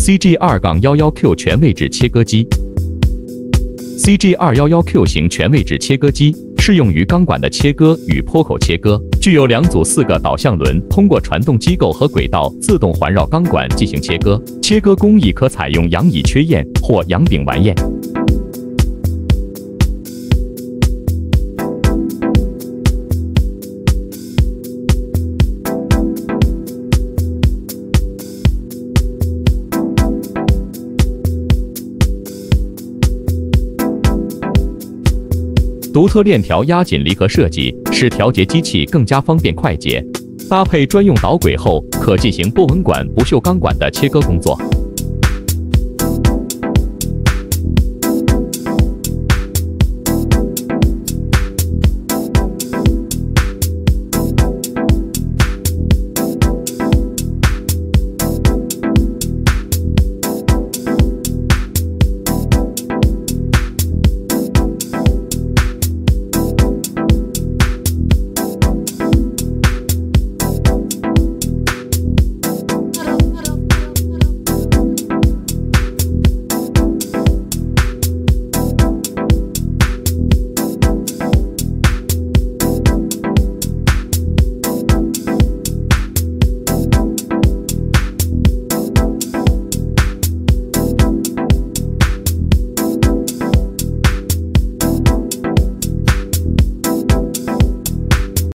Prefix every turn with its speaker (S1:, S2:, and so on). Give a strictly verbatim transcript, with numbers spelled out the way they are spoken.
S1: C G 二一一 Q 全位置切割机。C G 二一一 Q 型全位置切割机适用于钢管的切割与坡口切割，具有两组四个导向轮，通过传动机构和轨道自动环绕钢管进行切割。切割工艺可采用阳乙缺焰或阳丙烷焰。 独特链条压紧离合设计，使调节机器更加方便快捷。搭配专用导轨后，可进行波纹管不锈钢管的切割工作。